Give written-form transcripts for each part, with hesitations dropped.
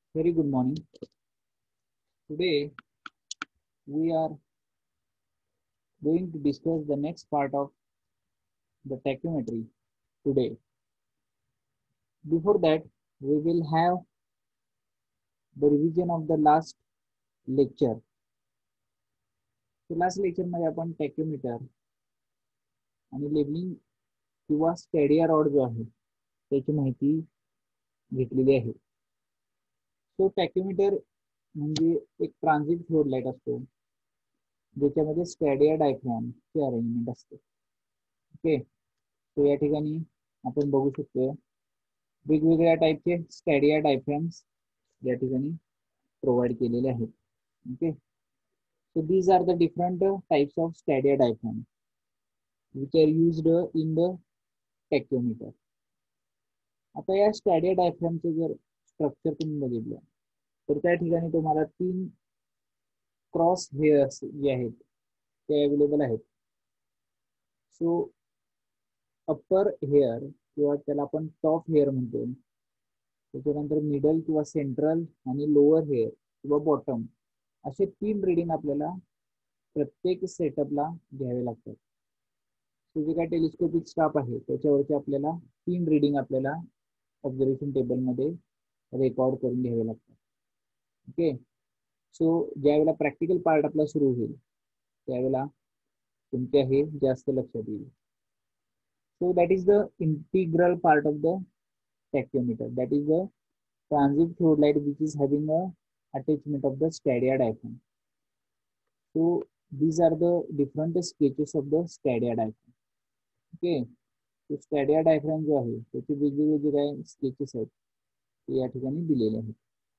Very good morning. Today we are going to discuss the next part of the tachymetry today. Before that, we will have the revision of the last lecture. So last lecture मध्ये आपण टॅक्योमीटर आणि labelling किंवा स्टॅडिया rod जो आहे त्याची माहिती घेतलेली आहे. सो टॅक्योमीटर म्हणजे एक ट्रान्झिट फ्लोर लाईट असतो ज्याच्यामध्ये स्टॅडिया डायफ्रॅमचे अरेंजमेंट असते. ओके, तो या ठिकाणी आपण बघू शकतो वेगवेगळ्या टाईपचे स्टॅडिया डायफ्रॅम्स या ठिकाणी प्रोव्हाइड केलेले आहेत. Okay, so these are the different types of stadia diaphragm which are used in the tachyometer. आता या स्टॅडिया डायफ्रॅमचे जर स्ट्रक्चर तुम्ही बघितलं तर त्या ठिकाणी तुम्हाला 3 क्रॉस हेअर्स जे आहेत ते अवेलेबल आहेत. सो अप्पर हेअर किंवा त्याला आपण टॉप हेअर म्हणतो, त्याच्यानंतर मिडल किंवा सेंट्रल आणि लोअर हेअर किंवा बॉटम असे 3 रीडिंग आपल्याला प्रत्येक सेटअपला घ्यावे लागतात. तो जे काय टेलिस्कोपिक स्टाफ आहे त्याच्यावरती आपल्याला 3 रीडिंग आपल्याला ऑब्झर्वेशन टेबलमध्ये रेकॉर्ड करून घ्यावे लागतात. ओके, सो ज्यावेळेला प्रॅक्टिकल पार्ट आपला सुरू होईल त्यावेळेला तुमच्या हे जास्त लक्षात येईल. So that is the integral part of the tachyometer, that is the transit fluid light which is having a attachment of the stadia diaphragm. So these are the different sketches of the stadia diaphragm. Okay, so stadia diaphragm जो आहे त्याचे वेगवेगळे जे काही sketches आहेत ते या ठिकाणी दिलेले आहेत.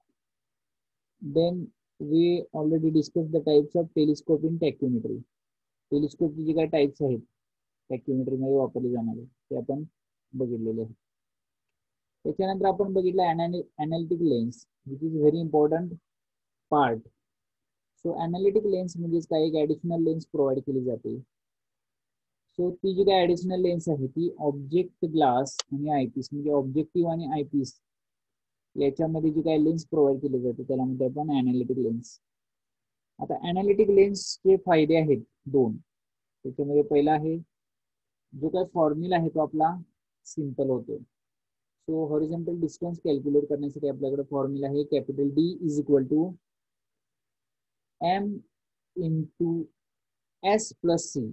Then we already discussed the types of telescope in tachymetry. टेलिस्कोपचे जे काही टाइप्स आहेत टॅक्योमेट्री मध्ये वापरले जाणारे ते आपण बघितलेले आहेत. त्याच्यानंतर आपण बघितलं analytic lens which is very important part. So analytic lens म्हणजेच काय, एक ऍडिशनल लेन्स प्रोव्हाइड केली जाते. सो ती जी काय ऍडिशनल लेन्स आहे ती ऑब्जेक्ट ग्लास आणि आयपीस म्हणजे ऑब्जेक्टिव्ह आणि आयपीस याच्यामध्ये जी काय लेन्स प्रोव्हाइड केली जाते त्याला म्हणतो आपण अनालिटिक लेन्स. आता अनालिटिक लेन्सचे फायदे आहेत 2. त्याच्यामध्ये पहिला आहे जो काय फॉर्म्युला आहे तो आपला सिंपल होतो. सो हॉरिझॉन्टल डिस्टन्स कॅल्क्युलेट करण्यासाठी आपल्याकडे फॉर्म्युला आहे capital D is equal to M into S plus C.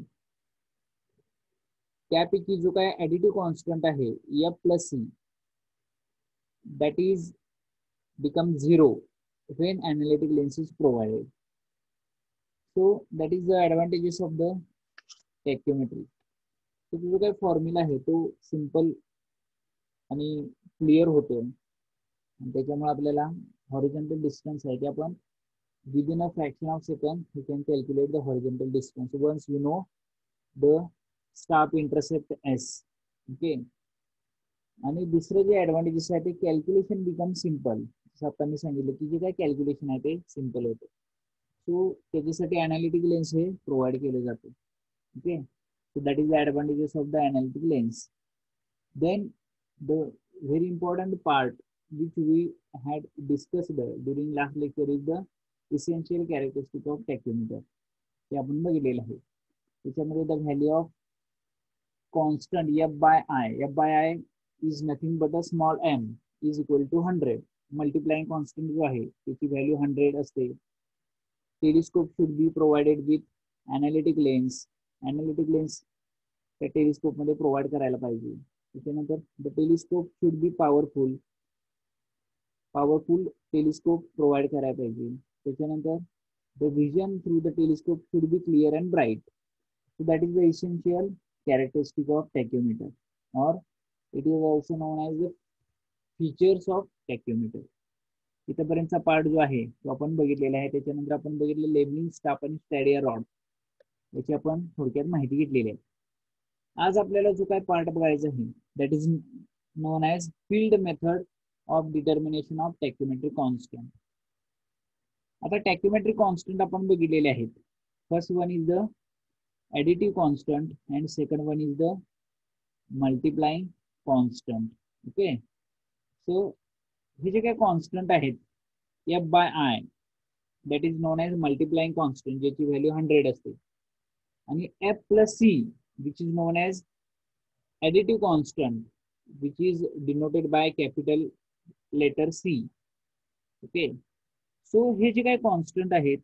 त्यापैकी जो काय ऍडिटिव्ह कॉन्स्टंट आहे F plus C that is become 0 when analytic lens is provided. So that is the advantages of the tachymetry. तो जो काय formula आहे तो simple आणि क्लिअर होतो आणि त्याच्यामुळे आपल्याला हॉरिझॉन्टल डिस्टन्स आहे ते आपण within a fraction of second we can calculate the horizontal distance once you know the staff intercept s. Okay, आणि दुसरं जे ऍडव्हान्टेजेस आहे ते कॅल्क्युलेशन बिकम सिंपल. जसं आता मी सांगितलं की जे काय कॅल्क्युलेशन आहे ते सिंपल होतं. सो त्याच्यासाठी अनालिटिक लेन्स हे प्रोव्हाइड केले जाते. Okay, so that is the advantages of the analytic lens. Then the very important part which we had discussed during last lecture is the essential characteristic of tachymeter. ते आपण बघितलेलं आहे. त्याच्यामध्ये the value of constant f by i is nothing but a small m is equal to 100. Multiplying constant जो आहे त्याची value 100 असते. Telescope should be provided with analytic lens. Analytic lens त्या टेलिस्कोप मध्ये प्रोव्हाइड करायला पाहिजे. त्याच्यानंतर the telescope should be powerful telescope provide करायला पाहिजे. त्याच्यानंतर the vision through the telescope should be clear and bright. So that is the essential characteristic of tacheometer or it is also known as the features of tacheometer. इथपर्यंतचा part जो आहे तो आपण बघितलेला आहे. त्याच्यानंतर आपण बघितलं लेबलिंग स्टाफ आणि स्टॅडिया रॉड याची आपण थोडक्यात माहिती घेतलेली आहे. आज आपल्याला जो काय पार्ट बघायचा आहे that is known as field method of determination of tacheometric constant. आता टॅक्योमेट्रिक कॉन्स्टंट आपण बघितलेले आहेत. First one is the additive constant and second one is the multiplying constant. Okay, so हे जे काही कॉन्स्टंट आहेत f by I that is known as multiplying constant ज्याची value 100 असते आणि f plus c which is known as additive constant which is denoted by capital letter C. Okay, so हे जे काही कॉन्स्टंट आहेत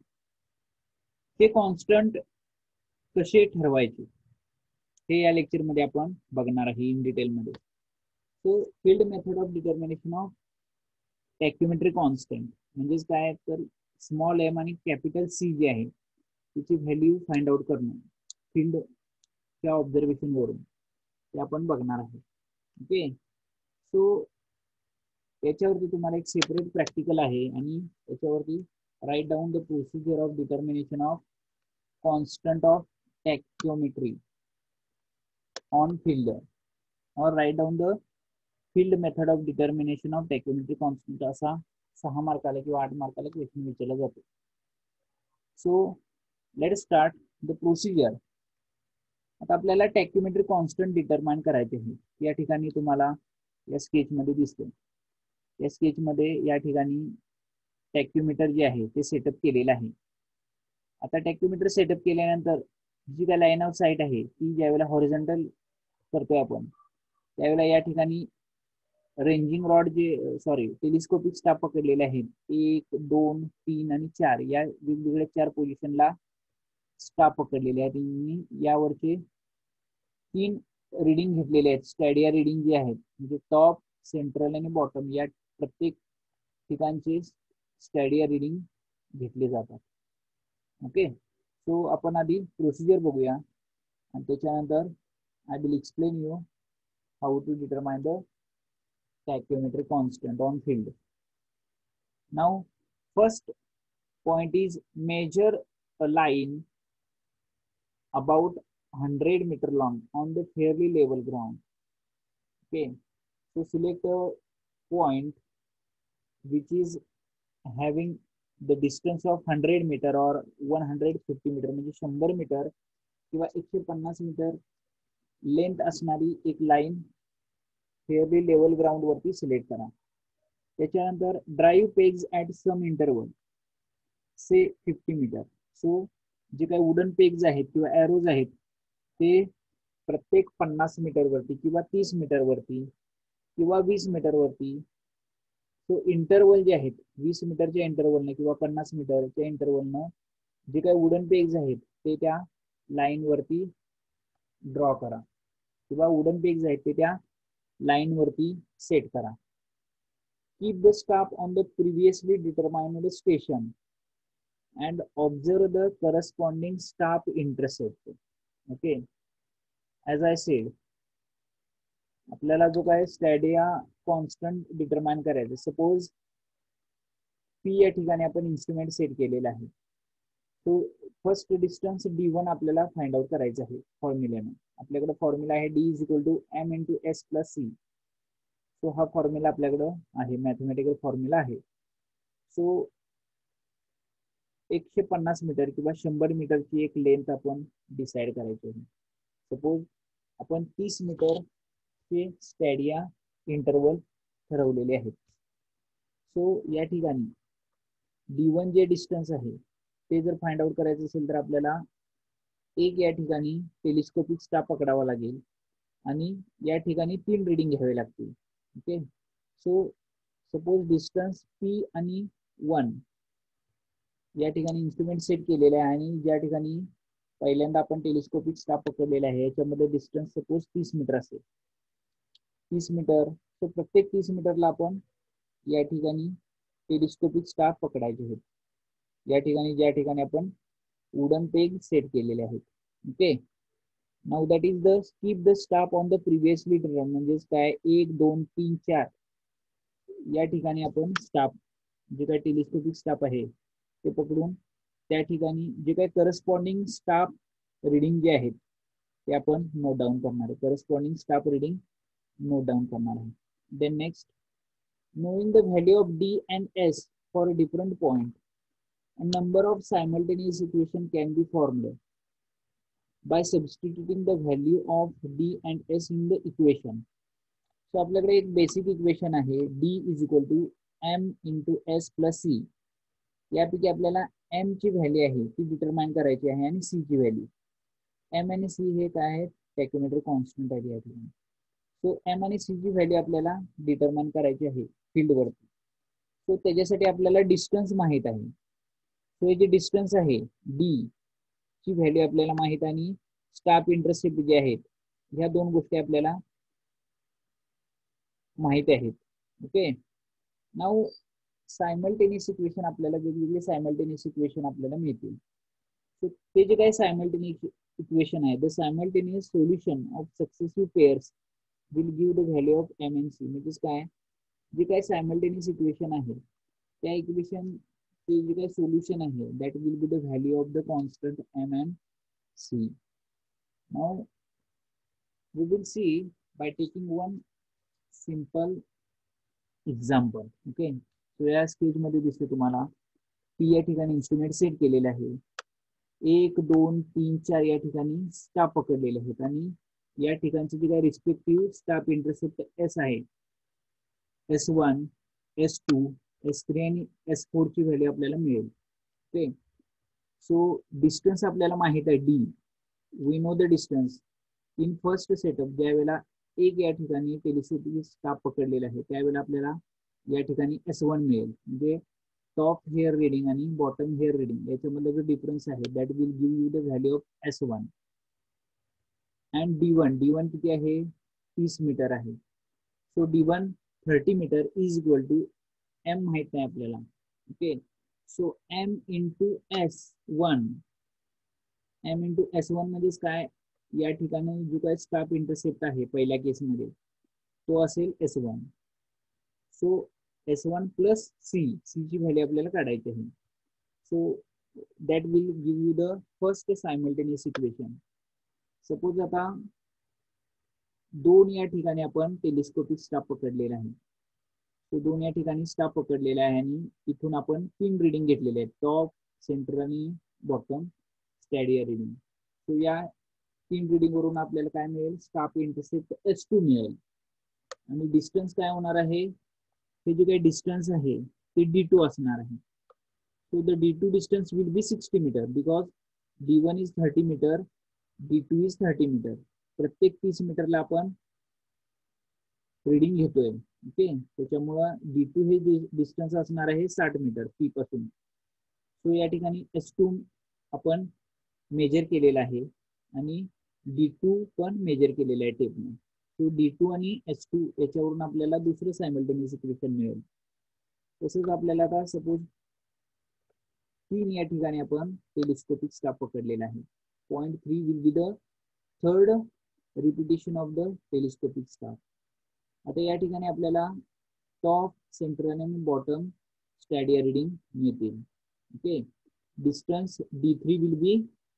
ते कॉन्स्टंट कसे ठरवायचे हे या लेक्चर मध्ये आपण बघणार आहे इन डिटेल मध्ये. So field method of determination of tacheometry constant म्हणजेच काय तर स्मॉल एम आणि कॅपिटल सी जे आहे त्याची व्हॅल्यू फाइंड आउट करणं फील्डच्या ऑब्झर्वेशन वरून ते आपण बघणार आहे. ओके, सो त्याच्यावरती तुम्हाला एक सेपरेट प्रॅक्टिकल आहे आणि त्याच्यावरती write down the procedure of determination of constant of tacheometry on field or write down the field method of determination of tacheometry constant असा 6 मार्काला किंवा 8 मार्काला क्वेश्चन विचारला जातो. So let start the procedure. आता आपल्याला टॅक्योमेट्री कॉन्स्टंट डिटरमाइन करायचे आहे. या ठिकाणी तुम्हाला या स्केच मध्ये दिसते. या स्केच मध्ये या ठिकाणी टॅक्योमीटर जे आहे ते सेटअप केलेलं आहे. आता टॅक्योमीटर सेटअप केल्यानंतर जी काय लाईन ऑफ साईट आहे ती ज्यावेळेला हॉरिझॉन्टल करतोय आपण त्यावेळेला या ठिकाणी रेंजिंग रॉड जे टेलिस्कोपिक स्टाफ पकडलेले आहेत 1, 2, 3 आणि 4 या वेगवेगळ्या 4 पोझिशनला स्टाफ पकडलेले आहेत. यावरचे 3 रीडिंग घेतलेले आहेत. स्टॅडिया रीडिंग जे आहेत म्हणजे टॉप, सेंट्रल आणि बॉटम या प्रत्येक ठिकाणचे स्टॅडिया रीडिंग घेतले जातात. ओके, सो आपण आधी प्रोसिजर बघूया आणि त्याच्यानंतर I will explain you how to determine the tacheometry constant on field. Now first point is measure a line about 100 meter long on the fairly level ground. Okay, so select a point which is having the distance of 100 meter or 150 meter म्हणजे 100 metre किंवा 150 metre length असणारी एक line fairly level ground वरती select करा. त्याच्यानंतर drive pegs at some interval say 50 metre. So जे काही wooden pegs आहेत किंवा एरोज आहेत ते प्रत्येक 50 मीटर वरती किंवा 30 मीटर वरती किंवा 20 मीटर वरती. सो इंटरवल जे आहेत 20 मीटरच्या इंटरवलनं किंवा 50 मीटरच्या इंटरवलनं जे काही वुडन पेग्स आहेत ते त्या लाईन वरती ड्रॉ करा किंवा वुडन पेग्स आहेत ते त्या लाईन वरती सेट करा. Keep the staff on the previously determined station and observe the corresponding staff intercept. Okay, as I said आपल्याला जो काय स्टॅडिया कॉन्स्टंट डिटरमाइन करायचं. सपोज पी या ठिकाणी आपण इन्स्ट्रुमेंट सेट केलेला आहे. तो फर्स्ट डिस्टन्स d1 आपल्याला फाइंड आउट करायचं आहे फॉर्म्युल्याने. आपल्याकडे फॉर्म्युला आहे d = m × s + c. So हा फॉर्म्युला आपल्याकडे आहे, मॅथमॅटिकल फॉर्म्युला आहे. सो 150 मीटर किंवा 100 मीटरची एक लेंथ आपण डिसाइड करायची आहे. सपोज आपण 30 मीटरचे स्टॅडिया इंटरवल ठरवलेले आहेत. सो या ठिकाणी d1 जे डिस्टन्स आहे ते जर फाइंड आउट करायचं असेल तर आपल्याला एक या ठिकाणी टेलिस्कोपिक स्टाफ पकडावा लागेल आणि या ठिकाणी 3 रीडिंग घ्यावे लागतील. Okay, so suppose distance p आणि 1 या ठिकाणी इन्स्ट्रुमेंट सेट केलेले आहे आणि ज्या ठिकाणी पहिल्यांदा आपण टेलिस्कोपिक स्टाफ पकडलेला आहे याच्यामध्ये डिस्टन्स सपोज 30 मीटर असेल. 30 मीटर, तर प्रत्येक 30 मीटरला आपण या ठिकाणी टेलिस्कोपिक स्टाफ पकडायचे आहेत. या ठिकाणी ज्या ठिकाणी आपण वुडन पेग सेट केलेले आहेत. Okay, now that is the keep the staff on the previously determined म्हणजेच काय 1, 2, 3, 4 या ठिकाणी आपण स्टाफ जे काही टेलिस्कोपिक स्टाफ आहे ते पकडून त्या ठिकाणी जे काही करस्पॉन्डिंग स्टाफ रीडिंग जे आहेत ते आपण नोट डाऊन करणार आहे. Corresponding staff reading note down करणार आहे. Then next, knowing the value of d and s for a different point, a number of simultaneous equation can be formed by substituting the value of d and s in the equation. So आपल्याकडे एक basic equation आहे d = M into S plus C, यापैकी आपल्याला M ची value आहे ती determine करायची आहे आणि सी ची व्हॅल्यू. एम आणि सी हे काय आहेत, टॅकोमेट्री कॉन्स्टंट आहे या ठिकाणी. सो एम आणि सी ची व्हॅल्यू आपल्याला डिटरमाइन करायची आहे फील्डवरती. सो त्याच्यासाठी आपल्याला डिस्टन्स माहित आहे. सो हे जे डिस्टन्स आहे डी ची व्हॅल्यू आपल्याला माहित आणि स्टाफ इंटरसेप्ट जे आहेत ह्या दोन गोष्टी आपल्याला माहिती आहेत. ओके, नाउ सायमल्टेनियस इक्वेशन आपल्याला वेगवेगळे सायमल्टेनियस इक्वेशन आपल्याला मिळतील. सो ते जे काही सायमल्टेनियस इक्वेशन आहे, the simultaneous solution of successive pairs will give the value of M and C. म्हणजे काय, जे काही सायमल्टेनियस इक्वेशन आहे त्या इक्वेशन चे जे काही सोल्युशन आहे that will be the value of the constant M and C. Now we will see by taking one simple example. Okay, so या स्टेज मध्ये दिसते तुम्हाला टी या ठिकाणी इन्स्ट्रुमेंट सेट केलेले आहे. 1 2 3 4 या ठिकाणी स्टाफ पकडलेले आहेत आणि या ठिकाणचे जे काही रिस्पेक्टिव्ह स्टाफ इंटरसेप्ट एस आहे, S1 S2 S3 आणि S4 ची व्हॅल्यू आपल्याला मिळेल. ओके, सो डिस्टन्स आपल्याला माहित आहे D, we know the distance. In first setup ज्या वेळेला एक या ठिकाणी टेलिस्कोपिक स्टाफ पकडलेला आहे त्यावेळेला आपल्याला या ठिकाणी S1 मिळेल. म्हणजे टॉप हेअर रिडिंग आणि बॉटम हेअर रिडिंग याच्यामधला जो डिफरन्स आहे that will give you the value of S1. And D1 किती आहे, 30 मीटर आहे. So D1 30 metre is equal to M माहित नाही आपल्याला. Okay, so M into S1, M into S1 म्हणजेच काय, या ठिकाणी जो काही स्टाफ इंटरसेप्ट आहे पहिल्या केसमध्ये तो असेल S1. So S1 plus C, C ची व्हॅल्यू आपल्याला काढायची आहे. So that will give you the first simultaneous equation. Suppose आता दोन या ठिकाणी आपण टेलिस्कोपिक स्टाफ पकडलेला आहे. तो दोन या ठिकाणी स्टाफ पकडलेला आहे आणि इथून आपण 3 रिडिंग घेतलेले आहेत, टॉप, सेंटर आणि बॉटम स्टॅडियर रिडिंग. सो या 3 रिडिंग वरून आपल्याला काय मिळेल, स्टाफ इंटरसेप्ट S2 मिळेल. आणि डिस्टन्स काय होणार आहे, हे जे काही डिस्टन्स आहे ते D2 असणार आहे. So the D2 distance will be 60 metre because D1 is 30 metre, D2 is 30 metre. प्रत्येक 30 मीटरला आपण रिडिंग घेतोय. ओके, त्याच्यामुळं D2 हे डिस्टन्स असणार आहे 60 मीटर पी पासून. सो या ठिकाणी S2 आपण मेजर केलेला आहे आणि D2 पण मेजर केलेलं आहे टेपने. सो D2 आणि S2 याच्यावरून आपल्याला दुसरं सायमल्टेनियस इक्वेशन मिळेल. तसंच आपल्याला आता सपोज 3 या ठिकाणी आपण टेलिस्कोपिक स्टाफ पकडलेला आहे. 0.3 will be the third repetition of the telescopic staff. आता या ठिकाणी आपल्याला टॉप, सेंटर आणि बॉटम स्टॅडियर रिडिंग मिळतील. Okay, distance D3 will be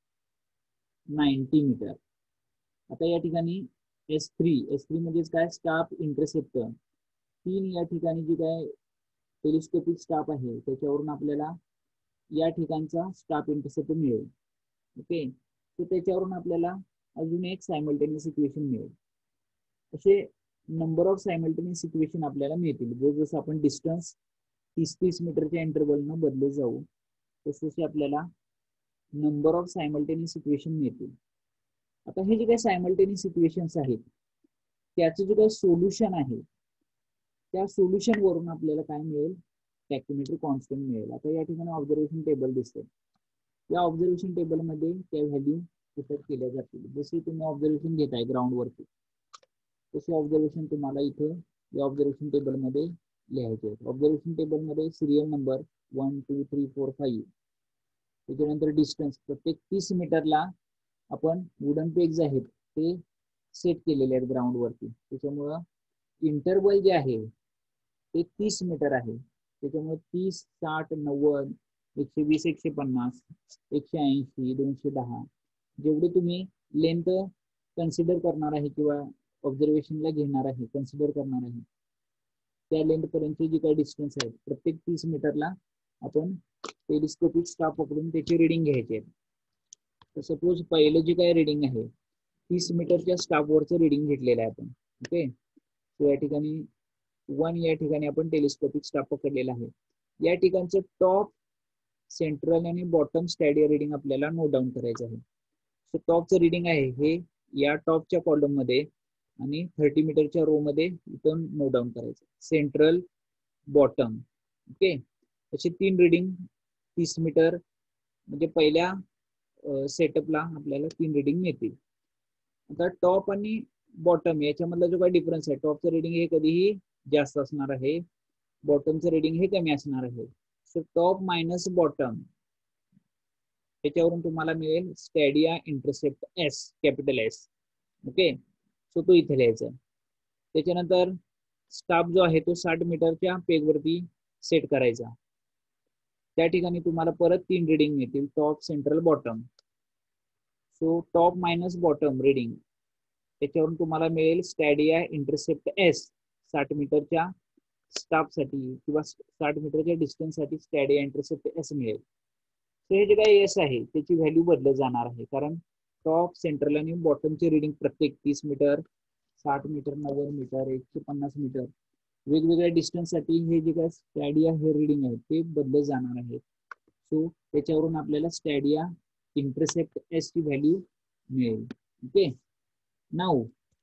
90 metre. आता या ठिकाणी S3 म्हणजेच काय, स्टाफ इंटरसेप्ट. 3 या ठिकाणी जे काय टेलिस्कोपिक स्टाफ आहे त्याच्यावरून आपल्याला या ठिकाणचा स्टाफ इंटरसेप्ट मिळेल. ओके, तर त्याच्यावरून आपल्याला अजून एक सायमल्टेनियस इक्वेशन मिळेल. असे नंबर ऑफ सायमल्टेनियस इक्वेशन आपल्याला मिळतील. जसं आपण डिस्टन्स 30-30 मीटरच्या इंटरवलनं बदलत जाऊ तसे आपल्याला नंबर ऑफ सायमल्टेनियस इक्वेशन मिळतील. आता हे जे काही सायमल्टेनियस इक्वेशन्स आहेत त्याचं जे काही सोल्युशन आहे त्या सोल्युशन वरून आपल्याला काय मिळेल, टॅकोमेट्री कॉन्स्टंट मिळेल. आता या ठिकाणी ऑब्झर्वेशन टेबल दिसते. या ऑब्झर्वेशन टेबल मध्ये त्या व्हॅल्यू पुट केल्या जातील. जसे तुम्ही ऑब्झर्वेशन घेताय ग्राउंड वरती तसे ऑब्झर्वेशन तुम्हाला इथे या ऑब्झर्वेशन टेबल मध्ये लिहायचे आहेत. ऑब्झर्वेशन टेबल मध्ये सिरियल नंबर 1 2 3 4 5, त्याच्यानंतर डिस्टन्स प्रत्येक 30 मीटरला आपण वुडन पेग्स आहेत ते सेट केलेले आहेत ग्राउंड वरती. त्याच्यामुळं इंटरवल जे आहे ते 30 मीटर आहे. त्याच्यामुळे 30 60 90 120 150 180 210 जेवढे तुम्ही लेंथ कन्सिडर करणार आहे किंवा ऑब्झर्वेशनला घेणार आहे, कन्सिडर करणार आहे त्या लेंथ पर्यंतचे जे काही डिस्टन्स आहेत प्रत्येक 30 मीटरला आपण टेलिस्कोपिक स्टाफ पकडून त्याची रिडिंग घ्यायची आहे. तर सपोज पहिलं जे काही रिडिंग आहे 30 मीटरच्या स्टाफवरचं रिडिंग घेतलेलं आहे आपण. ओके, सो या ठिकाणी 1 या ठिकाणी आपण टेलिस्कोपिक स्टाफ पकडलेला आहे. या ठिकाणचं टॉप, सेंट्रल आणि बॉटम स्टॅडिया रिडिंग आपल्याला नोट डाऊन करायचं आहे. सो टॉपचं रिडिंग आहे हे या टॉपच्या कॉलम मध्ये आणि 30 मीटरच्या रो मध्ये इथून नोट डाऊन करायचं. Central, bottom, okay. अशी 3 रिडिंग 30 मीटर म्हणजे पहिल्या सेटअपला आपल्याला 3 रिडिंग मिळतील. आता टॉप आणि बॉटम याच्यामधला जो काही डिफरन्स आहे, टॉपचं रिडिंग हे कधीही जास्त असणार आहे, बॉटमचं रिडिंग हे कमी असणार आहे. सो टॉप मायनस बॉटम त्याच्यावरून तुम्हाला मिळेल stadia intercept S, capital S. Okay, so तो इथे लिहायचा. त्याच्यानंतर स्टाफ जो आहे तो 60 मीटरच्या पेगवरती सेट करायचा. त्या ठिकाणी तुम्हाला परत 3 रिडिंग मिळतील, top, central, bottom. So top minus bottom reading त्याच्यावरून तुम्हाला मिळेल स्टॅडिया इंटरसेप्ट एस, 60 मीटरच्या स्टाफ साठी किंवा 60 मीटरच्या डिस्टन्स साठी स्टॅडिया इंटरसेप्ट एस मिळेल. सो हे जे काही एस आहे त्याची व्हॅल्यू बदलत जाणार आहे, कारण टॉप, सेंट्रल आणि बॉटमचे रिडिंग प्रत्येक 30 मीटर, 60 मीटर, 90 मीटर, 150 मीटर वेगवेगळ्या डिस्टन्स साठी हे जे काय स्टॅडिया हे रिडिंग आहे ते बदलत जाणार आहे. सो त्याच्यावरून आपल्याला स्टॅडिया इंटरसेप्ट एस ची व्हॅल्यू मिळेल. ओके, नाऊ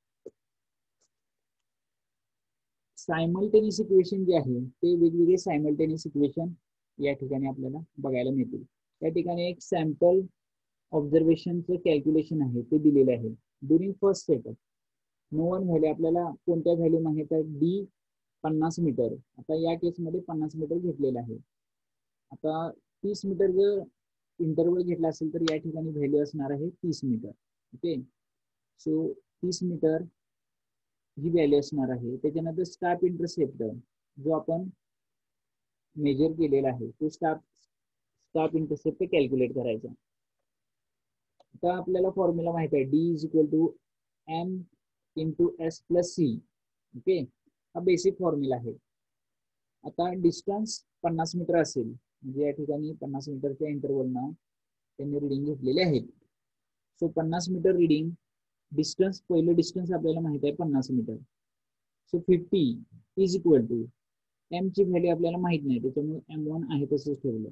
सायमल्टेनियस इक्वेशन जे आहे ते वेगवेगळे सायमल्टेनियस इक्वेशन या ठिकाणी आपल्याला बघायला मिळतील. त्या ठिकाणी एक सॅम्पल ऑब्झर्वेशनचं कॅल्क्युलेशन आहे ते दिलेले आहे. During first setup known value आपल्याला कोणत्या व्हॅल्यू माहित आहे, डी 50 मीटर. आता या केसमध्ये 50 मीटर घेतलेलं आहे. आता 30 मीटर जर इंटरवल घेतला असेल तर या ठिकाणी व्हॅल्यू असणार आहे 30 मीटर. ओके, सो 30 मीटर ही व्हॅल्यू असणार आहे. त्याच्यानंतर स्टाफ इंटरसेप्ट जो आपण मेजर केलेला आहे तो स्टाफ इंटरसेप्ट कॅल्क्युलेट करायचा. आता आपल्याला फॉर्म्युला माहित आहे, D is equal to M into S plus C. Okay, हा बेसिक फॉर्म्युला आहे. आता डिस्टन्स 50 मीटर असेल म्हणजे या ठिकाणी 50 मीटरच्या इंटरवलनं त्यांनी रिडिंग घेतलेले आहेत. सो 50 मीटर रिडिंग डिस्टन्स, पहिलं डिस्टन्स आपल्याला माहित आहे 50 metre. So 50 is equal to M ची व्हॅल्यू आपल्याला माहित नाही त्याच्यामुळे M1 आहे तसंच ठेवलं,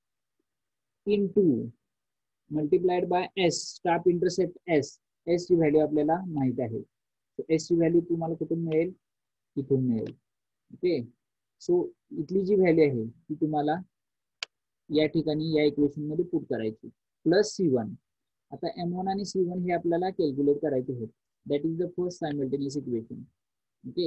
into multiplied by S, staff intercept S. S ची व्हॅल्यू आपल्याला माहित आहे. एस ची व्हॅल्यू तुम्हाला कुठून मिळेल, इथून मिळेल. ओके, सो इथली जी व्हॅल्यू आहे ती तुम्हाला या ठिकाणी या इक्वेशन मध्ये पुट करायची, प्लस C1. आता M1 आणि C1 हे आपल्याला कॅल्क्युलेट करायचे आहेत. That is the first simultaneous equation. Okay,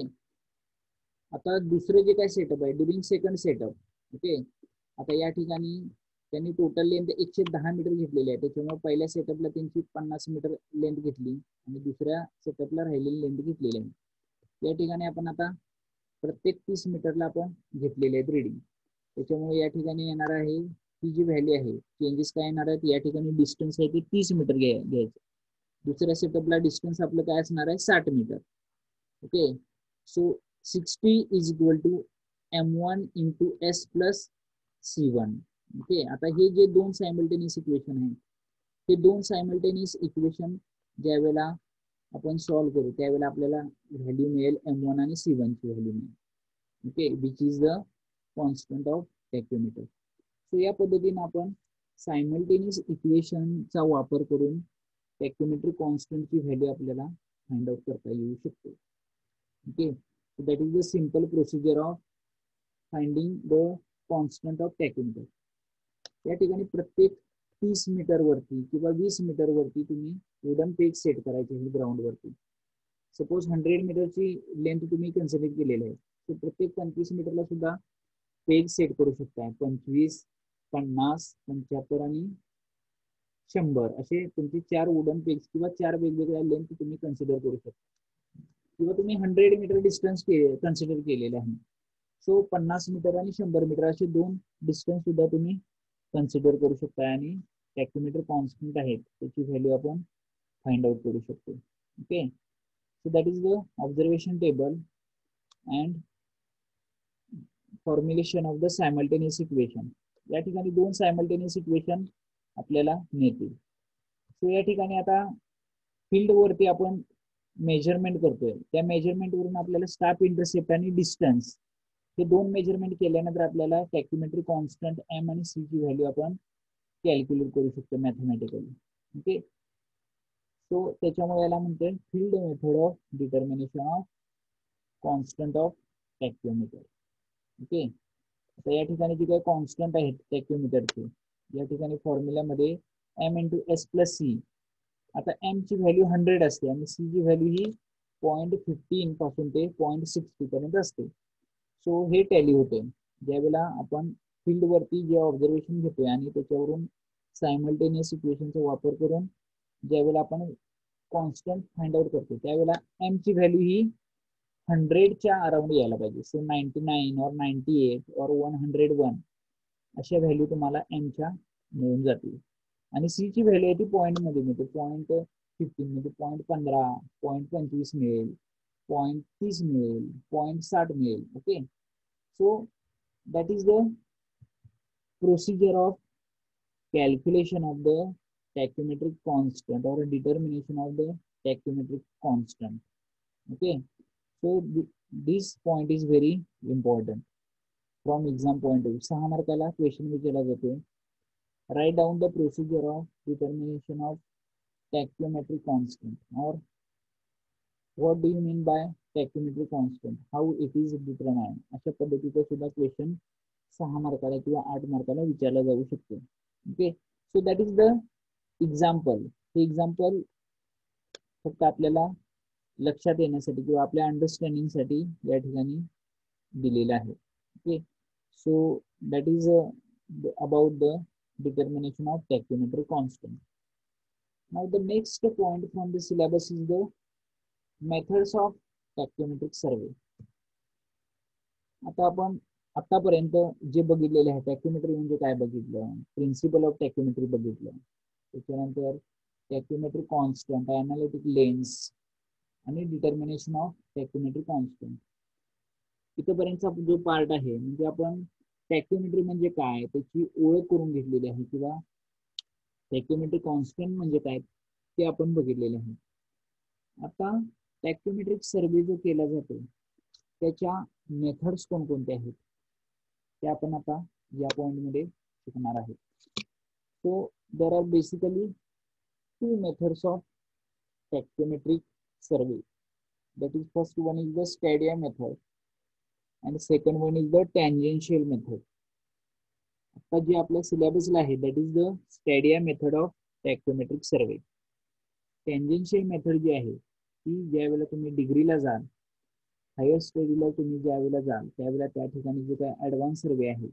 आता दुसरं जे काय सेटअप आहे ड्युरिंग सेकंड सेटअप. ओके, आता या ठिकाणी त्यांनी टोटल लेंथ 110 मीटर घेतलेली आहे. त्याच्यामुळे पहिल्या सेटअपला त्यांची 50 मीटर लेंथ घेतली आणि दुसऱ्या सेटअपला राहिलेली लेंथ घेतलेली आहे. या ठिकाणी आपण आता प्रत्येक 30 मीटरला आपण घेतलेले आहेत रिडिंग. त्याच्यामुळे या ठिकाणी येणार आहे ही जी व्हॅल्यू आहे चेंजेस काय येणार आहेत, या ठिकाणी डिस्टन्स आहे ते 30 मीटर घ्यायचं. दुसऱ्या सेटअपला डिस्टन्स आपलं काय असणार आहे 60 metre. Okay, so 60 is equal to M1 into S plus C1. Okay, आता हे जे दोन सायमल्टेनियस इक्वेशन आहे हे दोन सायमल्टेनियस इक्वेशन ज्या वेळेला आपण सॉल्व्ह करू त्यावेळेला आपल्याला व्हॅल्यू मिळेल M1 आणि C1 ची व्हॅल्यू मिळेल. Okay, which is the constant of tachymeter. So या पद्धतीने आपण सायमल्टेनियस इक्वेशनचा वापर करून टॅक्योमेट्री कॉन्स्टंटची व्हॅल्यू आपल्याला फाइंड आउट करता येऊ शकते. Okay, so that is the simple procedure of finding the constant of tachymeter. या ठिकाणी प्रत्येक 30 मीटर वरती किंवा 20 मीटर वरती तुम्ही वुडन पेग सेट करायचे आहे ग्राउंड वरती. सपोज 100 मीटरची लेंथ तुम्ही कन्सिडर केलेली आहे, तर प्रत्येक 25 मीटरला सुद्धा पेग सेट करू शकता. 25, 50, 75 आणि 100 असे तुमचे 4 वुडन पेग्स किंवा 4 वेगवेगळ्या लेंथ तुम्ही कन्सिडर करू शकता. किंवा तुम्ही 100 मीटर डिस्टन्स कन्सिडर केलेले आहे. सो 50 मीटर आणि 100 मीटर असे 2 डिस्टन्स सुद्धा तुम्ही कन्सिडर करू शकता आणि टॅक्योमीटर कॉन्स्टंट आहेत त्याची व्हॅल्यू आपण फाइंड आउट करू शकतो. Okay, so that is the observation table and formulation of the simultaneous equation. या ठिकाणी 2 सायमल्टेनियस इक्वेशन आपल्याला मिळतील. सो या ठिकाणी आता फील्ड वरती आपण मेजरमेंट करतोय त्या मेजरमेंट वरून आपल्याला स्टाफ इंटरसेप्ट आणि डिस्टन्स हे दोन मेजरमेंट केल्यानंतर आपल्याला टॅक्युमेट्री कॉन्स्टंट एम आणि सी ची व्हॅल्यू आपण कॅल्क्युलेट करू शकतो मॅथमॅटिकली. ओके, सो त्याच्यामुळे याला म्हणतोय field method of determination of constant of tachymeter. Okay, तर या ठिकाणी जे काही कॉन्स्टंट आहेत टॅक्युमीटरचे या ठिकाणी फॉर्म्युल्यामध्ये M into S plus C. आता एम ची व्हॅल्यू 100 असते आणि सी ची व्हॅल्यू ही 0.15 पासून ते 0.60 पर्यंत असते. सो हे टॅली होते ज्यावेळेला आपण फील्ड वरती जे ऑब्झर्वेशन घेतोय आणि त्याच्यावरून सायमल्टेनियस इक्वेशनचा वापर करून ज्यावेळेला आपण कॉन्स्टंट फाइंड आउट करतो त्यावेळेला एम ची व्हॅल्यू ही 100च्या अराउंड यायला पाहिजे. सो 99 और 98 और 101 अशा व्हॅल्यू तुम्हाला एमच्या मिळून जातील. आणि सी ची व्हॅल्यू आहे ती पॉईंट मध्ये मिळते. 0.15 म्हणजे 0.15, 0.25 मिळेल, 0.30 मिळेल, 0.60 मिळेल. Okay, so that is the procedure of calculation of the tachymetric constant or determination of the tachymetric constant. Okay, so this point is very important from exam point of view. 6 मार्काला question विचारला जातो. Write down the procedure of determination of tachymetric constant, or what do you mean by tachymetric constant, how it is determined. अशा पद्धतीचा सुद्धा question 6 मार्काला किंवा 8 मार्काला विचारला जाऊ शकतो. Okay, so that is the example. हे एक्झाम्पल फक्त आपल्याला लक्षात येण्यासाठी किंवा आपल्या अंडरस्टँडिंग साठी या ठिकाणी दिलेलं आहे. Okay, so that is about the determination of tachymetric constant. Now the next point from the syllabus is the methods of tachymetric survey. आता आपण आतापर्यंत जे बघितलेले आहे टॅक्युमेट्री म्हणजे काय बघितलं, प्रिन्सिपल ऑफ टॅक्युमेट्री बघितलं, त्याच्यानंतर टॅक्युमेट्री कॉन्स्टंट, एनालिटिक लेन्स आणि डिटर्मिनेशन ऑफ टॅक्युमेट्री कॉन्स्टंट. इथपर्यंतचा जो पार्ट आहे म्हणजे आपण टॅक्युमेट्री म्हणजे काय त्याची ओळख करून घेतलेली आहे किंवा टॅक्युमेट्री कॉन्स्टंट म्हणजे काय ते आपण बघितलेले आहे. आता टॅक्युमेट्रिक सर्वे जो केला जातो त्याच्या मेथड्स कोणकोणते आहेत ते आपण आता या पॉइंटमध्ये शिकणार आहे. So there are basically 2 methods of tachymetric survey. That is, first one is the stadia method and second one is the tangential method. आता जे आपल्या सिलेबसला आहे that is the stadia method of tachymetric survey. tangential method जी आहे ती ज्या वेळेला तुम्ही डिग्रीला जाल, हायर स्टडीला तुम्ही ज्या वेळेला जाल त्यावेळेला त्या ठिकाणी जो काय ऍडव्हान्स सर्वे आहे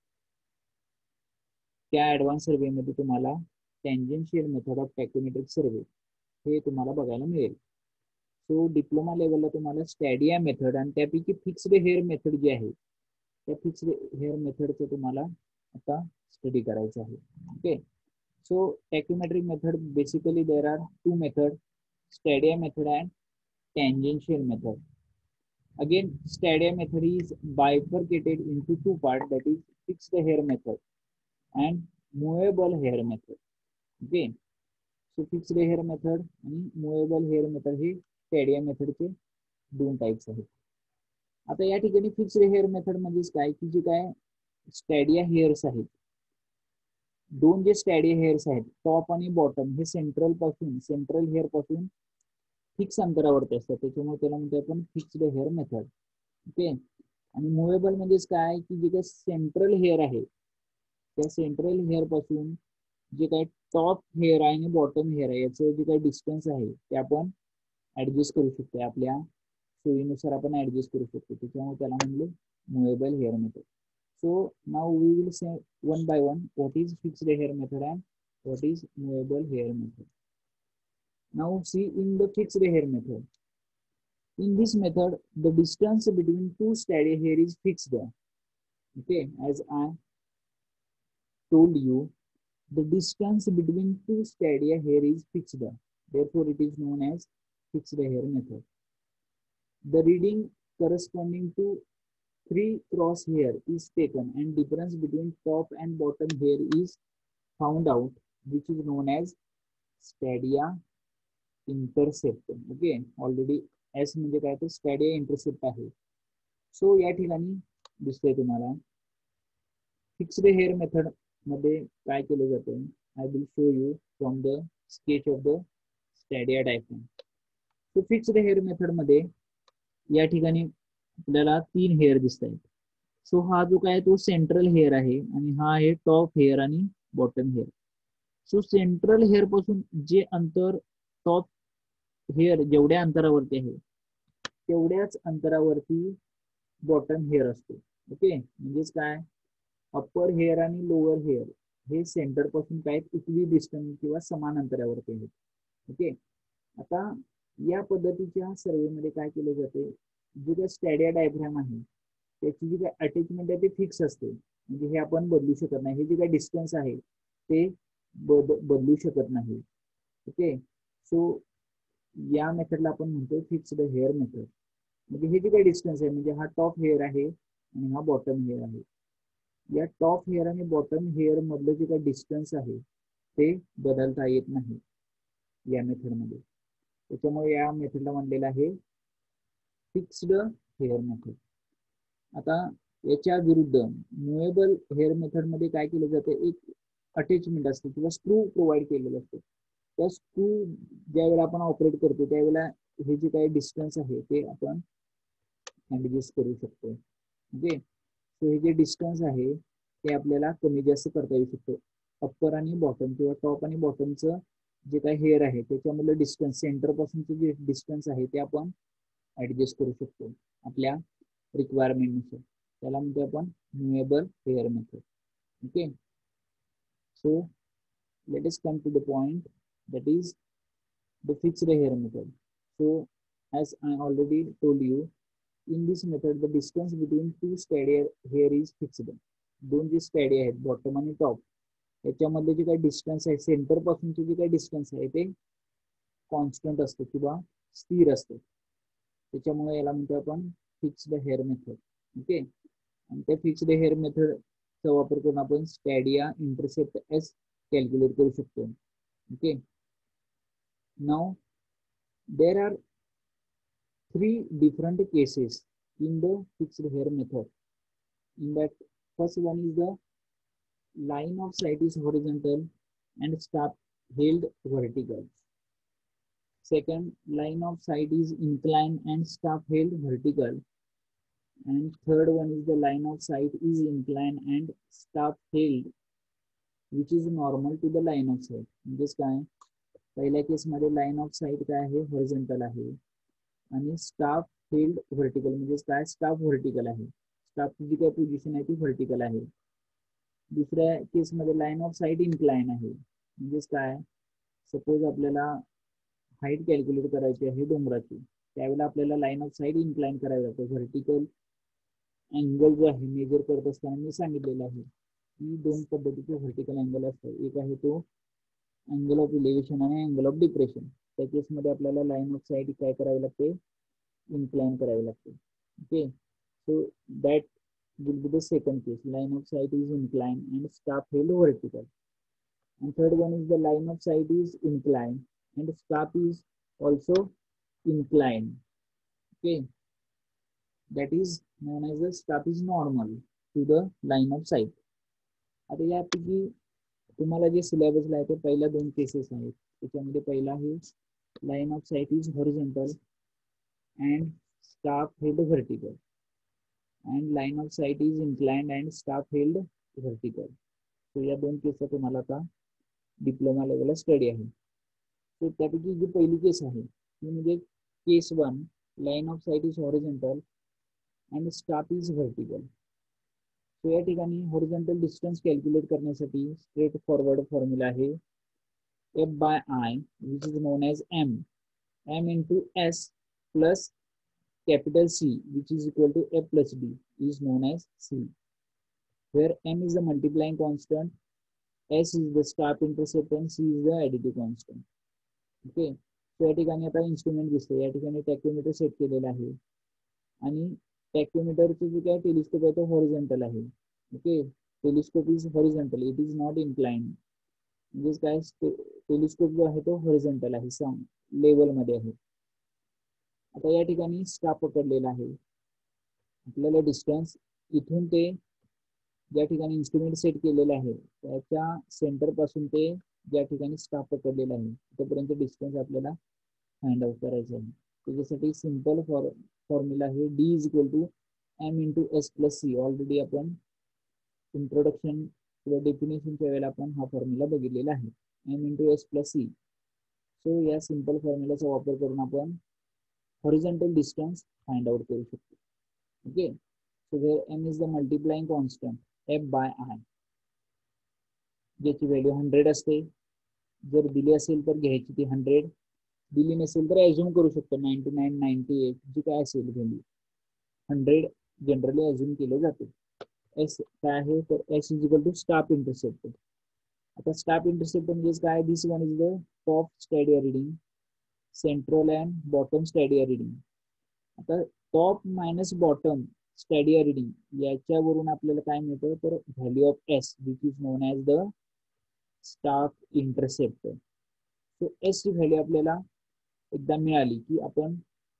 त्या ऍडव्हान्स सर्वे मध्ये तुम्हाला tangential method of tachymetric survey हे तुम्हाला बघायला मिळेल. सो डिप्लोमा लेवलला तुम्हाला स्टॅडिया मेथड आणि त्यापैकी फिक्स्ड हेअर मेथड जी आहे त्या फिक्स्ड हेअर मेथडचं तुम्हाला आता स्टडी करायचं आहे. Okay, so tachymetric method basically there are 2 method, stadia method and tangential method. Again, stadia method is bifurcated into 2 parts, that is fixed hair method and movable hair method. Okay, so fixed hair method आणि movable hair method हे stadia method चे 2 types आहेत. आता या ठिकाणी fixed hair method म्हणजेच काय की जे काय स्टॅडिया हेअर्स आहेत, 2 जे स्टॅडिया हेअर्स आहेत टॉप आणि बॉटम हे सेंट्रल हेअर पासून फिक्स अंतरावरती असतात त्याच्यामुळे त्याला म्हणतो आपण फिक्स्ड हेअर मेथड. ओके, आणि मुव्हेबल म्हणजेच काय की जे काही सेंट्रल हेअर आहे त्या सेंट्रल हेअर पासून जे काही टॉप हेअर आहे आणि बॉटम हेअर आहे याचं जे काही डिस्टन्स आहे ते आपण ऍडजस्ट करू शकतो, आपल्या सोयीनुसार आपण ऍडजस्ट करू शकतो, त्याच्यामुळे त्याला म्हणले movable hair method. So now we will say one by one what is fixed hair method and what is movable hair method. Now see, in the fixed hair method, in this method the distance between 2 steady hair is fixed. Okay, as I told you, the distance between 2 steady hair is fixed, therefore it is known as fixed hair method. The reading corresponding to 3 cross hair is taken and difference between top and bottom hair is found out, which is known as stadia intercept. Okay, already S म्हणजे काय तर स्टॅडिया intercept आहे. So या ठिकाणी दिसतंय तुम्हाला fixed hair method मध्ये काय केलं जातं. I will show you from the sketch of the stadia diagram. So fixed hair method मध्ये या ठिकाणी आपल्याला 3 हेअर दिसत आहेत. सो हा जो काय तो सेंट्रल हेअर आहे आणि हा आहे टॉप हेअर आणि bottom hair. So central hair पासून जे अंतर टॉप हेअर जेवढ्या अंतरावरती आहे तेवढ्याच अंतरावरती बॉटम हेअर असतो. ओके, म्हणजेच काय अप्पर हेअर आणि लोअर हेअर हे सेंटर पासून काय इक्वी डिस्टन्स किंवा समान अंतरावरती आहेत. ओके, आता या पद्धतीच्या सर्वेमध्ये काय केलं जाते, जे काही स्टॅडिया डायग्राम आहे त्याची जी काही अटॅचमेंट आहे ते फिक्स असते. म्हणजे हे आपण बदलू शकत नाही. हे जे काही डिस्टन्स आहे ते बदलू शकत नाही. ओके, सो या मेथडला आपण म्हणतो फिक्स्ड हेअर मेथड. म्हणजे हे जे काही डिस्टन्स आहे म्हणजे हा टॉप हेअर आहे आणि हा बॉटम हेअर आहे. या टॉप हेअर आणि बॉटम हेअर मधलं जे काही डिस्टन्स आहे ते बदलता येत नाही या मेथडमध्ये. त्याच्यामुळे या मेथडला म्हणलेलं आहे फिक्स्ड हेअर मेथड. आता याच्या विरुद्ध मुव्हेबल हेअर मेथड मध्ये काय केलं जातं, एक अटॅचमेंट असते किंवा स्क्रू प्रोव्हाइड केलेलं असतं. त्या स्क्रू ज्यावेळेला आपण ऑपरेट करतो त्यावेळेला हे जे काही डिस्टन्स आहे ते आपण ऍडजस्ट करू शकतो. ओके, सो हे जे डिस्टन्स आहे ते आपल्याला कमी जास्त करता येऊ शकतो. अप्पर आणि बॉटम किंवा टॉप आणि बॉटमचं जे काही हेअर आहे त्याच्यामधलं डिस्टन्स सेंटर पासूनचं जे डिस्टन्स आहे ते आपण ऍडजस्ट करू शकतो आपल्या रिक्वायरमेंटनुसार. त्याला म्हणतो आपण movable hair method. Okay, so let us come to the point, that is the fixed hair method. So as I already told you, in this method the distance between two steady hair is fixed. दोन जे स्टॅडी आहेत bottom आणि top याच्यामध्ये जे काही distance आहे centre पासूनचे जे काही डिस्टन्स आहे ते कॉन्स्टंट असतो किंवा स्थिर असतो. त्याच्यामुळे याला म्हणतो आपण फिक्स्ड हेअर मेथड. ओके, आणि त्या फिक्स्ड हेअर मेथडचा वापर करून आपण स्टॅडिया इंटरसेप्ट एस कॅल्क्युलेट करू शकतो. Okay, now there are 3 different cases in the fixed hair method. In that, first one is the line of sight is horizontal and staff held vertical. Second, line of sight is inclined and staff held vertical. And third one is the line of sight is inclined and staff held, which is normal to the line of sight. म्हणजेच काय, पहिल्या केसमध्ये line of site काय आहे, horizontal आहे आणि staff held vertical म्हणजेच काय, स्टाफ व्हर्टिकल आहे. स्टाफची जी काय पोझिशन आहे ती व्हर्टिकल आहे. दुसऱ्या केसमध्ये लाईन ऑफ साइट इन्क्लाइन आहे. म्हणजेच काय, सपोज आपल्याला हाईट कॅल्क्युलेट करायची आहे डोंगराची, त्यावेळेला आपल्याला लाईन ऑफ साइट इन्क्लाइन करावी लागते. व्हर्टिकल अँगल जो आहे मेजर करत असताना मी सांगितलेलं आहे की 2 पद्धतीचे व्हर्टिकल अँगल असतात. एक आहे तो अँगल ऑफ इलेव्हेशन आणि अँगल ऑफ डिप्रेशन. त्या केसमध्ये आपल्याला लाईन ऑफ साइट काय करावी लागते, इन्क्लाइन करावी लागते. Okay, so that will be the second case. Line of sight is inclined and staff held vertical. And third one is the line of sight is inclined and staff is also inclined. Okay, that is known as the staff is normal to the line of sight. आता यापैकी तुम्हाला जे सिलेबसला आहे ते पहिल्या 2 cases आहेत. त्याच्यामध्ये पहिला आहे line of sight is horizontal and staff held vertical, and line of sight is inclined and staff held vertical. So या 2 केस तुम्हाला आता डिप्लोमा लेवलला स्टडी आहे. सो त्यापैकी जी पहिली केस आहे ती म्हणजे case 1, line of sight is horizontal and staff is vertical. So या ठिकाणी हॉरिझॉन्टल डिस्टन्स कॅल्क्युलेट करण्यासाठी स्ट्रेट फॉरवर्ड फॉर्म्युला आहे F by I, which is known as M into S plus capital C, which is equal to F plus D, is known as C, where M is the multiplying constant, S is the staff intercept and C is the additive constant. Okay, so या ठिकाणी आता instrument दिसतो. या ठिकाणी टॅक्योमीटर set केलेला आहे आणि टॅक्योमीटरचं जे काय टेलिस्कोप आहे तो हॉरिझॉन्टल आहे. Okay, telescope is horizontal, it is not inclined. म्हणजेच काय, टेलिस्कोप जो आहे तो हॉरिझॉन्टल आहे, लेवल मध्ये आहे. आता या ठिकाणी स्टाफ पकडलेला आहे. आपल्याला डिस्टन्स इथून ते ज्या ठिकाणी इन्स्ट्रुमेंट सेट केलेलं आहे त्याच्या सेंटर पासून ते ज्या ठिकाणी स्टाफ पकडलेला आहे तिथपर्यंत डिस्टन्स आपल्याला फाइंड आउट करायचं आहे. त्याच्यासाठी सिंपल फॉर्म्युला आहे D is equal to M into S plus C. Already आपण इंट्रोडक्शन किंवा डेफिनेशनच्या वेळेला आपण हा फॉर्म्युला बघितलेला आहे, M into S plus C. So या सिंपल फॉर्म्युलाचा वापर करून आपण हॉरिझॉन्टल डिस्टन्स फाइंड आउट करू शकतो. Okay, so where M is the multiplying constant F by I, ज्याची व्हॅल्यू 100 असते. जर दिली असेल तर घ्यायची ती 100, दिली नसेल तर अज्युम करू शकतो 99, 98 जी काय असेल व्हॅल्यू. 100 जनरली अज्युम केलं जाते. एस काय आहे तर S is equal to staff intercept. आता स्टाफ इंटरसेप्ट म्हणजे काय, this one is the top stadia reading, central and bottom stadia reading. आता top minus bottom stadia reading याच्यावरून आपल्याला काय मिळतं तर value of S which is known as the staff intercept. So S ची value आपल्याला एकदा मिळाली की आपण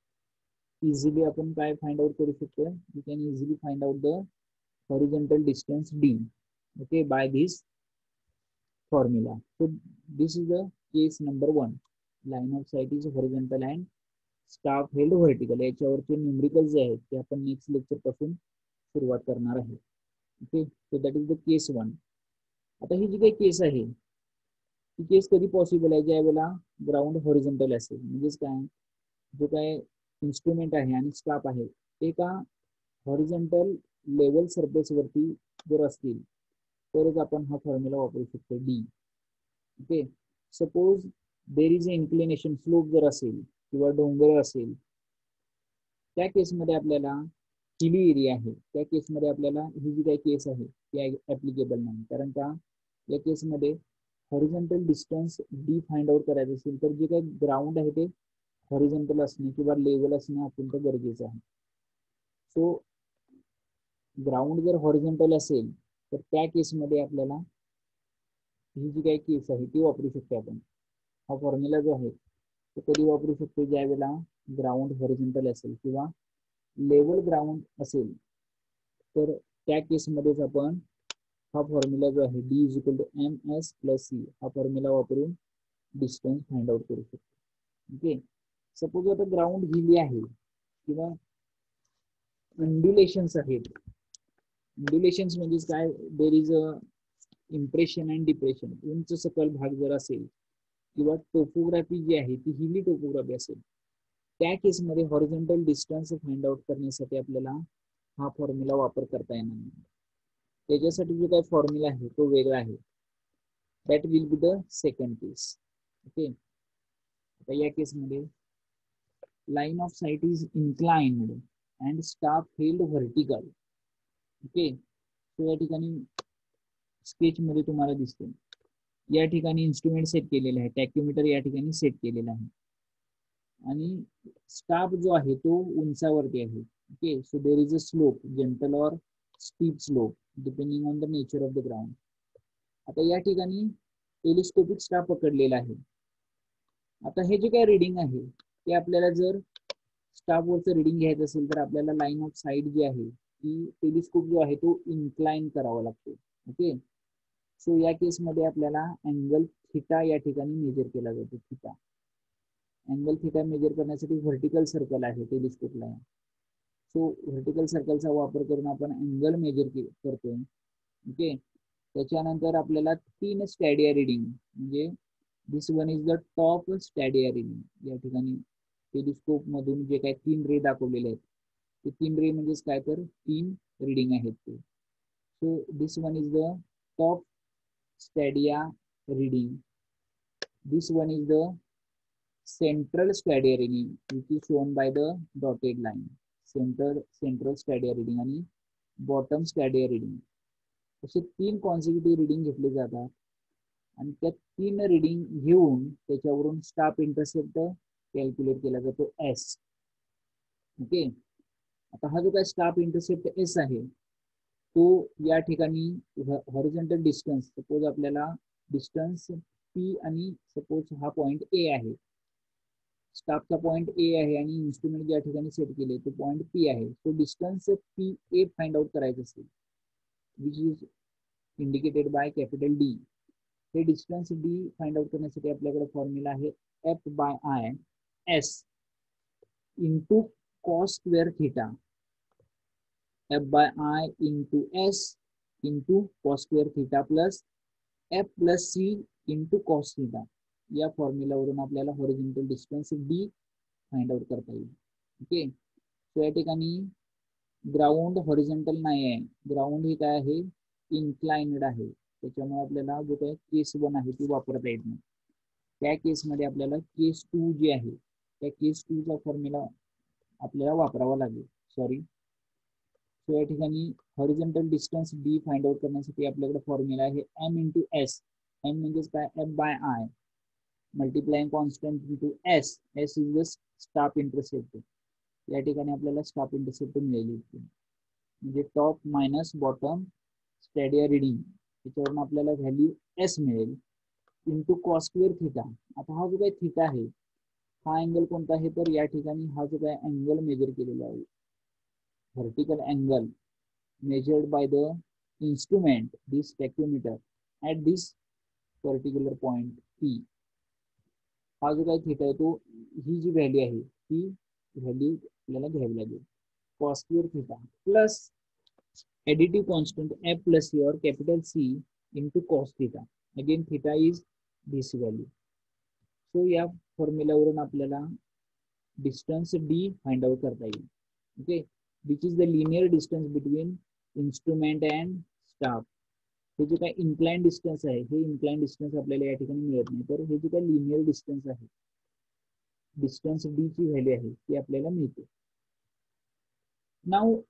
इझिली आपण काय फाइंड आउट करू शकतो, we can easily find out the horizontal distance d, okay, by this formula. So this is the case number 1. Line of sight is horizontal and staff held vertical. याच्यावरचे numerical जे आहेत ते आपण next lecture पासून सुरुवात करणार आहे. Okay, so that is the case 1. आता ही जी काही केस आहे ती केस कधी पॉसिबल आहे, ज्या वेळेला ग्राउंड हॉरिझॉन्टल असेल. म्हणजेच काय, जो काय इन्स्ट्रुमेंट आहे आणि स्टाफ आहे ते का हॉरिझॉन्टल लेवल सरफेस वरती जर असतील तरच आपण हा फॉर्म्युला वापरू शकतो D. Okay, suppose there is a inclination, slope जर असेल किंवा डोंगर असेल त्या केसमध्ये आपल्याला हिली एरिया आहे त्या केसमध्ये आपल्याला ही जी काही केस आहे ती ऍप्लिकेबल नाही. कारण का या केसमध्ये horizontal distance D find out करायचं असेल तर जे काही ग्राउंड आहे ते हॉरिझॉन्टल असणे किंवा लेवल असणे अत्यंत गरजेचं आहे. सो ग्राउंड जर हॉरिझॉन्टल असेल तर त्या केसमध्ये आपल्याला ही जी काही केस आहे ती वापरू शकतो आपण. हा फॉर्म्युला जो आहे तो कधी वापरू शकतो, ज्या वेळेला ग्राउंड हॉरिझॉन्टल असेल किंवा लेवल ग्राउंड असेल तर त्या केसमध्येच आपण हा फॉर्म्युला जो आहे D is equal to M S plus C हा फॉर्म्युला वापरून डिस्टन्स फाइंड आउट करू शकतो. ओके, सपोज आता ग्राउंड हिली आहे किंवा अंड्युलेशन्स आहेत. अंड्युलेशन्स म्हणजे काय, there is a impression and depression, उंच सकल भाग जर असेल किंवा टोपोग्राफी जी आहे ती हिली टोपोग्राफी असेल त्या केसमध्ये हॉरिझॉन्टल डिस्टन्स फाइंड आउट करण्यासाठी आपल्याला हा फॉर्म्युला वापर करता येणार नाही. त्याच्यासाठी जो काही फॉर्म्युला आहे तो वेगळा आहे, that will be the second case. Okay, आता या केसमध्ये line of sight is inclined and staff held vertical. Okay, तो या ठिकाणी स्केच मध्ये तुम्हाला दिसते. या ठिकाणी इन्स्ट्रुमेंट सेट केलेला आहे, टॅक्योमीटर या ठिकाणी सेट केलेला आहे आणि स्टाफ जो आहे तो उंचावरती आहे. Okay, so there is a slope, gentle or steep slope depending on the nature of the ground. आता या ठिकाणी टेलिस्कोपिक स्टाफ पकडलेला आहे. आता हे जे काय रिडिंग आहे ते आपल्याला जर स्टाफवरचं रिडिंग घ्यायचं असेल तर आपल्याला लाईन ऑफ साइट जी आहे ती टेलिस्कोप जो आहे तो इन्क्लाइन करावा लागतो. ओके, सो या केसमध्ये आपल्याला अँगल थिटा या ठिकाणी मेजर केला जातो. थिटा अँगल थिटा मेजर करण्यासाठी व्हर्टिकल सर्कल आहे टेलिस्कोपला. सो व्हर्टिकल सर्कलचा वापर करून आपण अँगल मेजर करतोय. ओके, त्याच्यानंतर आपल्याला 3 स्टॅडिया रिडिंग, म्हणजे this one is the top stadia reading. या ठिकाणी टेलिस्कोप मधून जे काही 3 रे दाखवलेले आहेत ते 3 रे म्हणजेच काय तर 3 रिडिंग आहेत ते. So this one is the top stadia reading. This one is the central stadia reading which is shown by the dotted line. Central stadia reading आणि bottom stadia reading असे 3 कॉन्सिक्युटिव्ह रिडिंग घेतले जातात आणि त्या 3 reading घेऊन त्याच्यावरून staff intercept calculate केला जातो एस. ओके, आता हा जो काय स्टाफ इंटरसेप्ट एस आहे तो या ठिकाणी हॉरिझॉन्टल डिस्टन्स, सपोज आपल्याला डिस्टन्स पी आणि सपोज हा पॉइंट ए आहे, स्टाफचा पॉइंट ए आहे आणि इन्स्ट्रुमेंट ज्या ठिकाणी सेट केले तो पॉइंट पी आहे. तो distance P A find out करायचं असेल which is indicated by capital D. हे डिस्टन्स डी फाइंड आउट करण्यासाठी आपल्याकडे फॉर्म्युला आहे F by I S into cos square theta. F by I into S into cos square theta plus F plus C into cos theta. या फॉर्म्युलावरून आपल्याला horizontal distance D find out करता येईल. Okay, so या ठिकाणी ground horizontal नाही आहे, ground हे काय आहे, इन्क्लाइन्ड आहे. त्याच्यामुळे आपल्याला जो काही केस 1 आहे ती वापरता येत नाही. त्या केसमध्ये आपल्याला केस 2 जी आहे त्या केस 2 चा फॉर्म्युला आपल्याला वापरावा लागेल. सॉरी, सो या ठिकाणी horizontal distance D find out करण्यासाठी आपल्याकडे फॉर्म्युला आहे एम इंटू एस. एम म्हणजेच काय, F by I multiplying constant into S. S is the staff intercept. या ठिकाणी आपल्याला स्टाफ इंटरसेप्ट मिळेल, म्हणजे top minus bottom stadia reading, त्याच्यावरून आपल्याला व्हॅल्यू एस मिळेल इंटू कॉस स्क्वेअर थिटा. आता हा जो काही थिटा आहे हा अँगल कोणता आहे, तर या ठिकाणी हा जो काही अँगल मेजर केलेला आहे, vertical angle measured by the instrument, this tachymeter, at this particular point P. हा जो काही थिटा आहे तो, ही जी व्हॅल्यू आहे ती व्हॅल्यू आपल्याला घ्यावी लागेल. Cos square theta plus additive constant F plus C or capital C into cos theta. Again theta is this value. So या फॉर्म्युलावरून आपल्याला डिस्टन्स डी फाइंड आउट करता येईल. Okay, which is the linear distance between instrument and staff. हे जे काही incline distance आहे हे इन्क्लाइन डिस्टन्स आपल्याला या ठिकाणी मिळत नाही, तर हे जे काही लिनियर डिस्टन्स आहे, डिस्टन्स डी ची व्हॅल्यू आहे ती आपल्याला मिळते. नाउ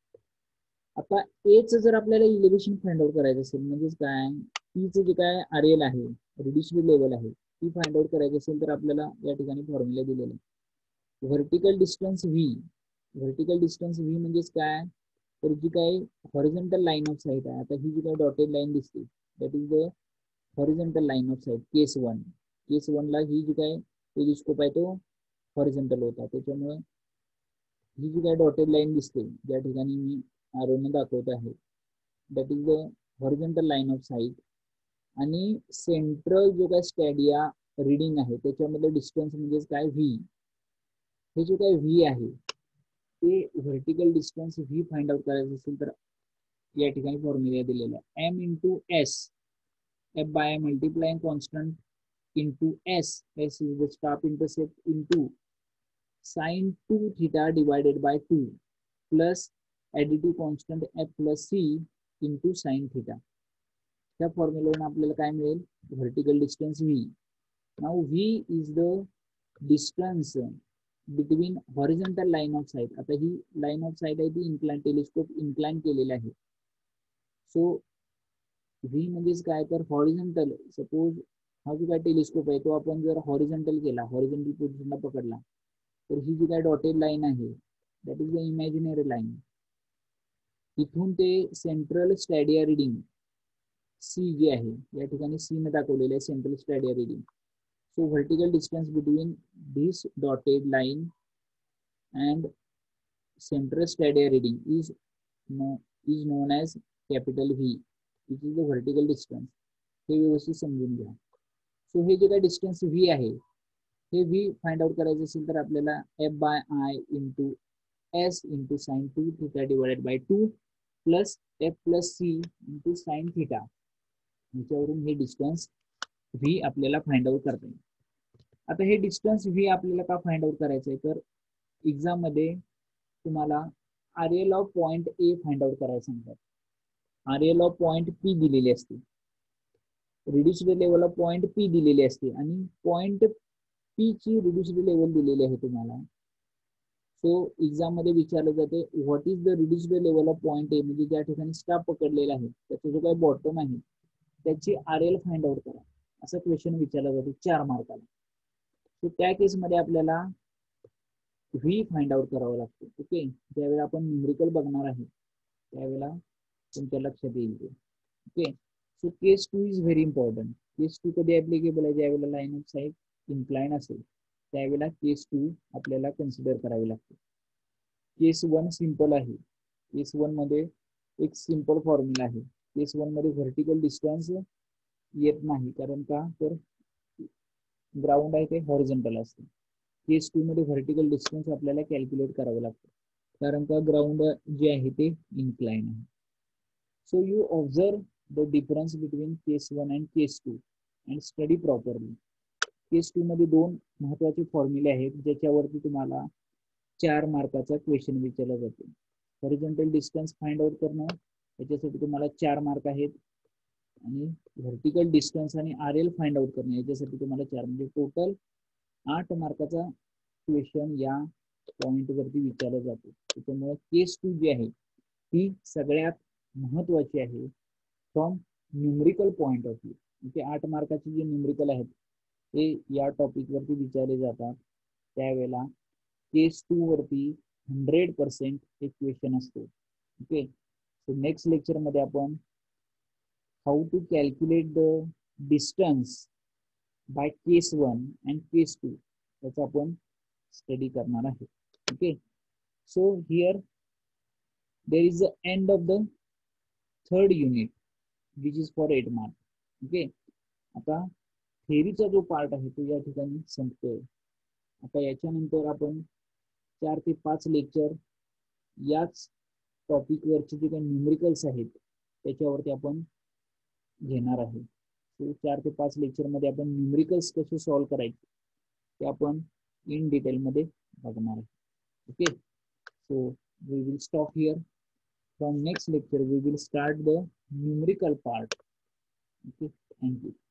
आता एच जर आपल्याला इलेव्हेशन फाइंड आउट करायचं असेल, म्हणजेच काय, टीचं जे काय आर एल आहे, रिड्युस्ड लेवल आहे, ती फाइंड आउट करायची असेल तर आपल्याला या ठिकाणी फॉर्म्युला दिलेला आहे vertical distance V. Vertical distance V म्हणजेच काय, तर जी काही हॉरिझॉन्टल लाईन ऑफ साईट आहे, आता ही जी काही डॉटेड लाईन दिसते that is the horizontal line of sight case 1. Case 1 ला ही जी काही टेलिस्कोप आहे तो हॉरिझॉन्टल होता, त्याच्यामुळे ही जी काही डॉटेड लाईन दिसते ज्या ठिकाणी मी आरोने दाखवत आहे that is the horizontal line of sight. आणि सेंट्रल जो काय स्टॅडिया रिडिंग आहे त्याच्यामध्ये डिस्टन्स म्हणजेच काय व्ही. हे जे काय व्ही आहे ते vertical distance V find out करायचं असेल तर या ठिकाणी फॉर्म्युला दिलेला आहे M into S F by multiplying constant into S. S is the staff intercept into sine 2 theta divided by 2 plus additive constant F plus C into sine theta. त्या फॉर्म्युलावरून आपल्याला काय मिळेल, vertical distance V. Now V is the distance between horizontal line of sight. आता ही line of site आहे ती incline, telescope incline केलेला आहे. सो व्ही म्हणजेच काय, तर हॉरिझॉन्टल, सपोज हा जो काय टेलिस्कोप आहे तो आपण जर हॉरिझॉन्टल केला, हॉरिझॉन्टल पोझिशनला पकडला, तर ही जी काय डॉटेड लाईन आहे that is the imaginary line. इथून ते सेंट्रल स्टॅडिया रिडिंग सी जी आहे या ठिकाणी सी ने दाखवलेले आहे central stadia reading. So vertical distance between this dotted line and central stadia reading is known as capital V, which is the vertical distance. हे व्यवस्थित समजून घ्या. सो हे जे काही डिस्टन्स V आहे हे V फाइंड आउट करायचं असेल तर आपल्याला F by I into S into sine 2 theta divided by 2 plus F plus C into sine theta, याच्यावरून हे डिस्टन्स V आपल्याला फाइंड आउट करता येईल. आता हे डिस्टन्स व्ही आपल्याला का फाइंड आउट करायचं आहे, तर एक्झाम मध्ये तुम्हाला R L of point A find out करायला सांगतात, R L of point P दिलेली असते, reduced level of point P दिलेली असते आणि पॉइंट पी ची रिड्युस्ड लेवल दिलेली आहे तुम्हाला. सो एक्झाम मध्ये विचारलं जाते what is the reduced level of point A, म्हणजे ज्या ठिकाणी स्टाफ पकडलेला आहे त्याचा जो काही बॉटम आहे त्याची आर एल फाइंड आउट करा, असा क्वेश्चन विचारला जातो 4 मार्काला. तर त्या केसमध्ये आपल्याला व्ही फाइंड आउट करावं लागतं. ओके, ज्यावेळेला आपण न्यूमेरिकल बघणार आहे त्यावेळेला तुमच्या लक्षात येईल ते. Okay, so case 2 is very important. Case 2 कधी ऍप्लिकेबल आहे? ज्यावेळेला लाईन ऑफ साईट इन्क्लाइन असेल त्यावेळेला केस 2 आपल्याला कन्सिडर करावी लागते. केस 1 सिंपल आहे. केस 1 मध्ये एक सिंपल फॉर्म्युला आहे. केस 1 मध्ये व्हर्टिकल डिस्टन्स येत नाही, कारण का तर ग्राउंड आहे ते हॉरिझॉन्टल असते. केस 2 मध्ये व्हर्टिकल डिस्टन्स आपल्याला कॅल्क्युलेट करावं लागतं, कारण का ग्राउंड जे आहे ते इन्क्लाइन आहे. So you observe the difference between case 1 and case 2 and study properly. Case 2 मध्ये दोन महत्वाचे फॉर्म्युले आहेत ज्याच्यावरती तुम्हाला 4 मार्काचा क्वेश्चन विचारला जातो. हॉरिझॉन्टल डिस्टन्स फाइंड आउट करणं, याच्यासाठी तुम्हाला 4 मार्क आहेत, आणि व्हर्टिकल डिस्टन्स आणि RL फाइंड आउट करणे याच्यासाठी तुम्हाला 4, म्हणजे टोटल 8 मार्काचा क्वेश्चन या पॉइंट वरती विचारला जातो. त्याच्यामुळे केस 2 जी आहे ती सगळ्यात महत्वाची आहे from numerical point of view. ते 8 मार्काचे जे न्यूमरिकल आहेत ते या टॉपिक वरती विचारले जातात. त्यावेळेला केस 2 वरती 100% एक क्वेश्चन असतो. ओके, सो नेक्स्ट लेक्चर मध्ये आपण how to calculate the distance by case 1 and case 2 याचा आपण स्टडी करणार आहे. Okay, so here there is the end of the third unit which is for 8 mark. ओके, आता थेरीचा जो पार्ट आहे तो या ठिकाणी संपतोय. आता याच्यानंतर आपण 4 ते 5 लेक्चर याच टॉपिक वरचे जे काही न्यूमरिकल्स आहेत त्याच्यावरती आपण घेणार आहे. सो 4 ते 5 लेक्चर मध्ये आपण न्यूमरिकल्स कसे सॉल्व्ह करायचे ते आपण इन डिटेल मध्ये बघणार आहे. Okay, so we will stop here. From next lecture we will start the numerical part. Okay, thank you.